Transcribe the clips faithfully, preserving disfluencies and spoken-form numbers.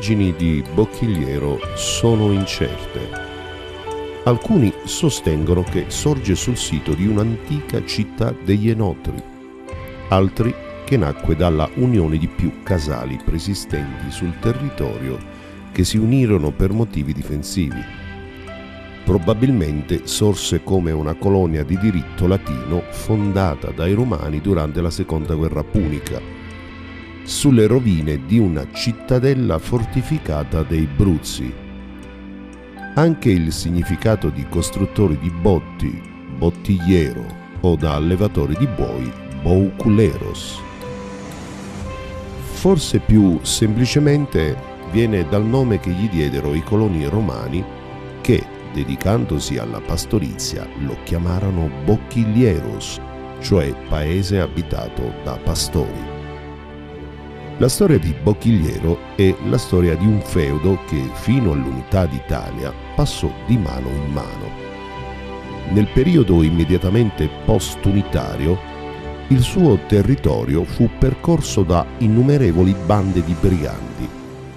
origini di Bocchigliero sono incerte. Alcuni sostengono che sorge sul sito di un'antica città degli Enotri, altri che nacque dalla unione di più casali preesistenti sul territorio che si unirono per motivi difensivi. Probabilmente sorse come una colonia di diritto latino fondata dai Romani durante la Seconda Guerra Punica, sulle rovine di una cittadella fortificata dei Bruzzi. Anche il significato di costruttori di botti, bottigliero, o da allevatori di buoi, bouculeros. Forse più semplicemente viene dal nome che gli diedero i coloni romani che, dedicandosi alla pastorizia, lo chiamarono Bocchillieros, cioè paese abitato da pastori. La storia di Bocchigliero è la storia di un feudo che fino all'unità d'Italia passò di mano in mano. Nel periodo immediatamente post-unitario, il suo territorio fu percorso da innumerevoli bande di briganti.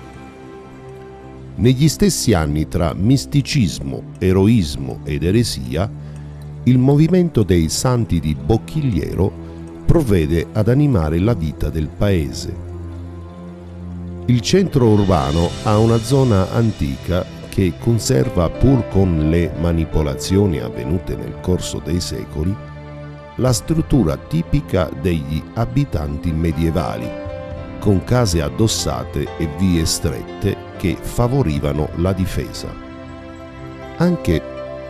Negli stessi anni tra misticismo, eroismo ed eresia, il movimento dei Santi di Bocchigliero provvede ad animare la vita del paese. Il centro urbano ha una zona antica che conserva, pur con le manipolazioni avvenute nel corso dei secoli, la struttura tipica degli abitanti medievali, con case addossate e vie strette che favorivano la difesa. Anche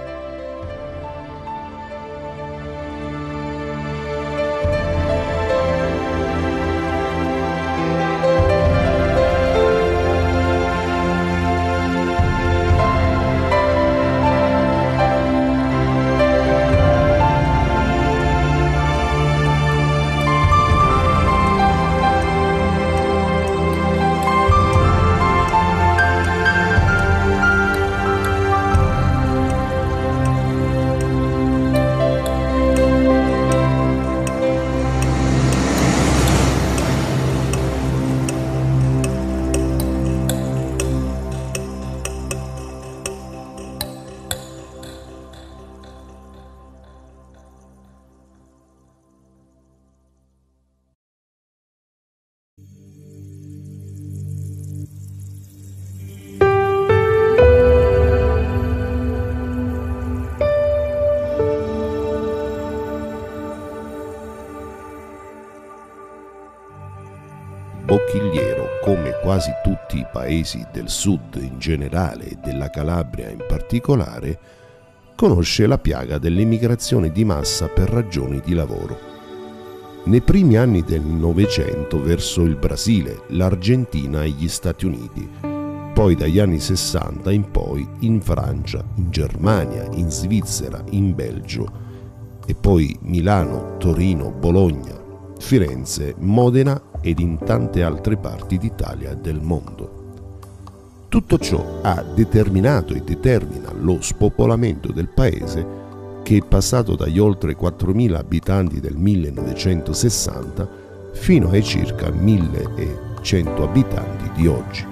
Bocchigliero, come quasi tutti i paesi del sud in generale e della Calabria in particolare, conosce la piaga dell'emigrazione di massa per ragioni di lavoro. Nei primi anni del Novecento verso il Brasile, l'Argentina e gli Stati Uniti, poi dagli anni sessanta in poi in Francia, in Germania, in Svizzera, in Belgio e poi Milano, Torino, Bologna, Firenze, Modena ed in tante altre parti d'Italia e del mondo. Tutto ciò ha determinato e determina lo spopolamento del paese, che è passato dagli oltre quattromila abitanti del millenovecentosessanta fino ai circa millecento abitanti di oggi.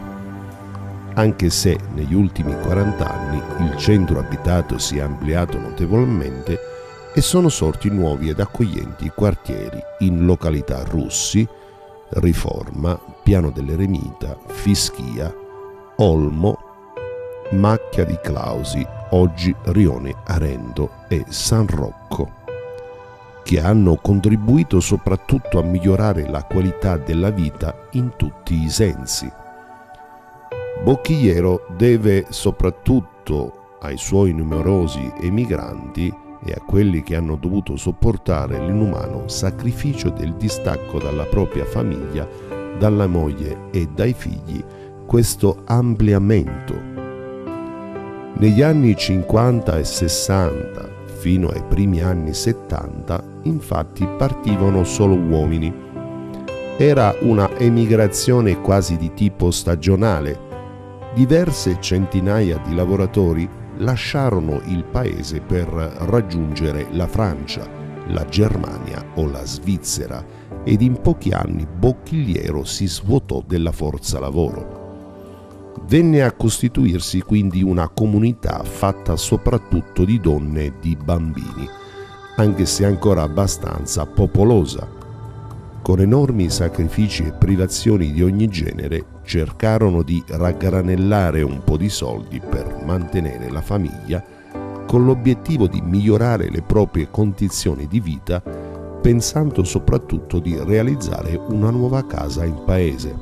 Anche se negli ultimi quaranta anni il centro abitato si è ampliato notevolmente e sono sorti nuovi ed accoglienti quartieri in località Russi, Riforma, Piano dell'Eremita, Fischia, Olmo, Macchia di Clausi, oggi Rione Arendo, e San Rocco, che hanno contribuito soprattutto a migliorare la qualità della vita in tutti i sensi. Bocchigliero deve soprattutto ai suoi numerosi emigranti e a quelli che hanno dovuto sopportare l'inumano sacrificio del distacco dalla propria famiglia, dalla moglie e dai figli, questo ampliamento. Negli anni cinquanta e sessanta, fino ai primi anni settanta, infatti partivano solo uomini. Era una emigrazione quasi di tipo stagionale. Diverse centinaia di lavoratori lasciarono il paese per raggiungere la Francia, la Germania o la Svizzera, ed in pochi anni Bocchigliero si svuotò della forza lavoro. Venne a costituirsi quindi una comunità fatta soprattutto di donne e di bambini, anche se ancora abbastanza popolosa. Con enormi sacrifici e privazioni di ogni genere cercarono di raggranellare un po' di soldi per mantenere la famiglia, con l'obiettivo di migliorare le proprie condizioni di vita, pensando soprattutto di realizzare una nuova casa in paese.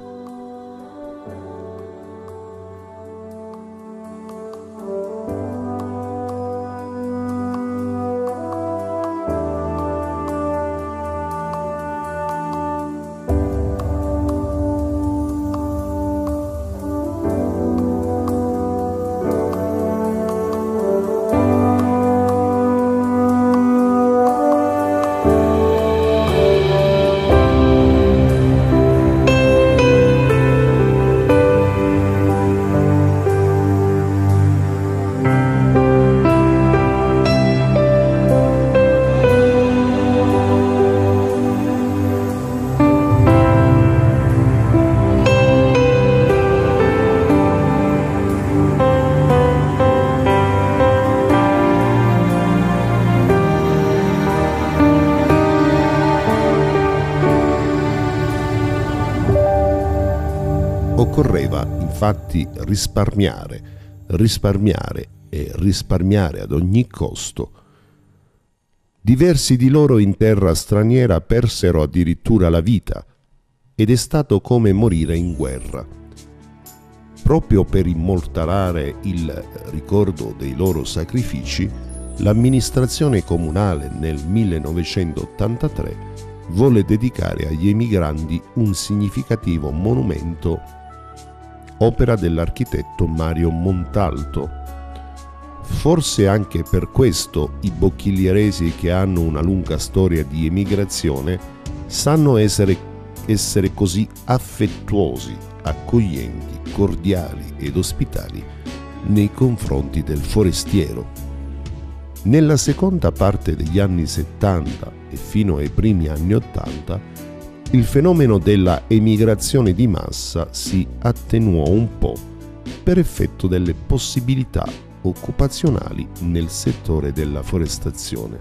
Occorreva infatti risparmiare, risparmiare e risparmiare ad ogni costo. Diversi di loro in terra straniera persero addirittura la vita, ed è stato come morire in guerra. Proprio per immortalare il ricordo dei loro sacrifici, l'amministrazione comunale nel millenovecentottantatré volle dedicare agli emigranti un significativo monumento, opera dell'architetto Mario Montalto. Forse anche per questo i bocchiglieresi, che hanno una lunga storia di emigrazione, sanno essere, essere così affettuosi, accoglienti, cordiali ed ospitali nei confronti del forestiero. Nella seconda parte degli anni settanta e fino ai primi anni ottanta, il fenomeno della emigrazione di massa si attenuò un po' per effetto delle possibilità occupazionali nel settore della forestazione.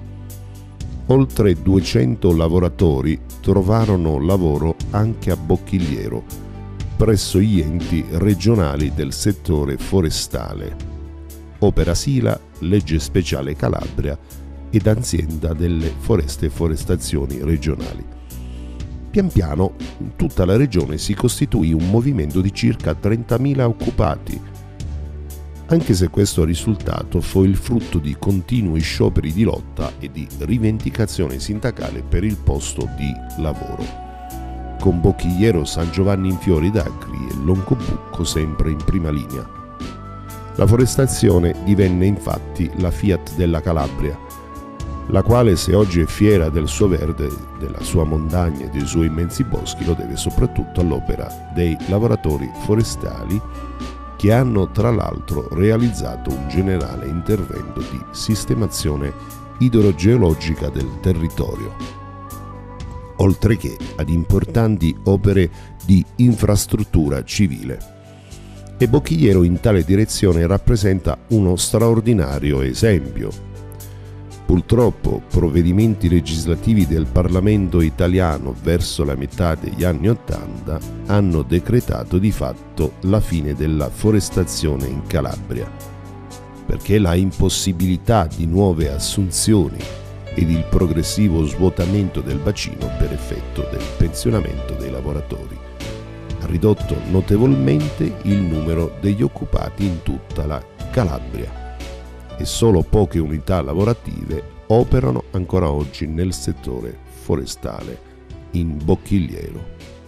Oltre duecento lavoratori trovarono lavoro anche a Bocchigliero, presso gli enti regionali del settore forestale, Opera Sila, Legge Speciale Calabria ed Azienda delle Foreste e Forestazioni Regionali. Pian piano in tutta la regione si costituì un movimento di circa trentamila occupati, anche se questo risultato fu il frutto di continui scioperi di lotta e di rivendicazione sindacale per il posto di lavoro, con Bocchigliero, San Giovanni in Fiori d'Acri e Loncobucco sempre in prima linea. La forestazione divenne infatti la Fiat della Calabria, la quale, se oggi è fiera del suo verde, della sua montagna e dei suoi immensi boschi, lo deve soprattutto all'opera dei lavoratori forestali, che hanno tra l'altro realizzato un generale intervento di sistemazione idrogeologica del territorio, oltre che ad importanti opere di infrastruttura civile. E Bocchigliero in tale direzione rappresenta uno straordinario esempio. Purtroppo provvedimenti legislativi del Parlamento italiano verso la metà degli anni Ottanta hanno decretato di fatto la fine della forestazione in Calabria, perché la impossibilità di nuove assunzioni ed il progressivo svuotamento del bacino per effetto del pensionamento dei lavoratori ha ridotto notevolmente il numero degli occupati in tutta la Calabria, e solo poche unità lavorative operano ancora oggi nel settore forestale in Bocchigliero.